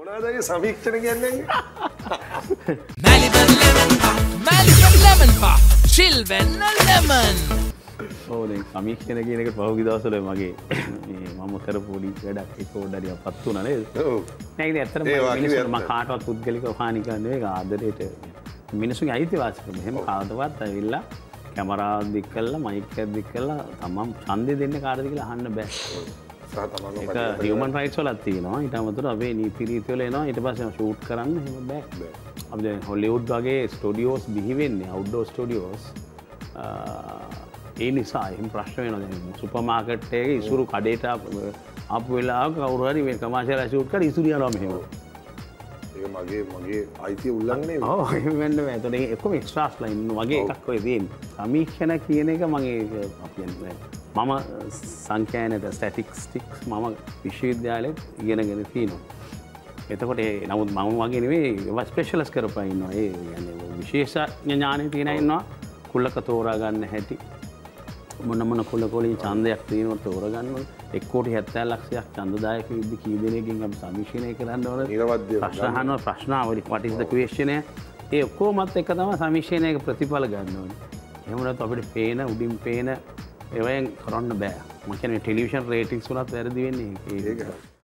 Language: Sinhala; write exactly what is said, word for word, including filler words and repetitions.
මොනවද සමීක්ෂණ කියන්නේ? Malibu lemon puff, Malibu lemon puff, chill when lemon. ඔව් දැන් සමීක්ෂණ කියන එක පහුගිය දවස්වල මගේ මේ මම කරපු පොඩි වැඩක් ඒක පොඩ්ඩක් අපත් වුණා නේද? ඔව්. නෑ ඒක ඇත්තටම මිනිස්සුන්ට මම කාටවත් පුද්ගලිකව හානි කරන්නේ නෙවෙයි ආදරේට මිනිස්සුන්ගේ අයිතිවාසිකම. එහෙම කාටවත් ඇවිල්ලා කැමරාව දික් කරලා මයික් එක දික් කරලා තමන් ඡන්දෙ දෙන්නේ කාටද කියලා අහන්න බෑ. සහ තමන්ව ඒක හියුමන් රයිට්ස් වලත් තියෙනවා. ඊට අමතරව අපේ නීති රීති වල එනවා. ඊට පස්සේ ෂූට් කරන්න එහෙම බෑ. අපි දැන් හොලිවුඩ් වගේ ස්ටුඩියෝස් බිහි වෙන්නේ අවුට්ඩෝර් ස්ටුඩියෝස්. ඒ නිසා එහෙම ප්‍රශ්න වෙනවා. දැන් සුපර් මාකට් එකේ ඉසුරු කඩේට ආපු වෙලාවක කවුරු හරි මේ කමර්ෂියල් ෂූට් කරලා ඉසුරු යනවා මෙහෙම. ඒක මගේ මගේ අයිතිය උල්ලංඝනය වෙනවා. ඔව් එහෙම වෙන්න බෑ. ඒතකොට ඒක ඔක්කොම එක්ස්ට්‍රාස්ලා ඉන්න වගේ එකක් ඔය තියෙන්නේ. සමීක්ෂණ කියන එක මගේ අපි කියන්නේ මම සංඛ්‍යානක ස්ටැටිස්ටික්ස් මම විශ්වවිද්‍යාලෙත් ඉගෙනගෙන තියෙනවා. එතකොට ඒ නමුත් මම වගේ නෙවෙයි ඒවා ස්පෙෂලිස්ට් කරපුවා ඉන්නවා. ඒ කියන්නේ විශේෂඥ ඥානෙ තියෙන ඉන්නවා. කුලක තෝරා ගන්න හැටි මොන මොන කුලක වලින් ඡන්දයක් තියෙනවද තෝරා ගන්න ඕනේ. එක් කෝටි හැත්තෑ ලක්ෂයක් ඡන්දදායක විද්ද කී දෙනෙක්ගෙන් අපි සමීක්ෂණය කරන්න ඕනේ. නිරවද්‍ය ප්‍රශ්න අහනවා ප්‍රශ්නාවලි what is the question ඒ ඔක්කොමත් එක තමයි සමීක්ෂණයක ප්‍රතිඵල ගන්න ඕනේ. එහෙම නැත්නම් අපිට පේන උඩින් පේන ඒවෙන් කරන්න බෑ. මම කියන්නේ ටෙලිවිෂන් රේටින්ග්ස් වලත් වැරදි වෙන්නේ ඒක.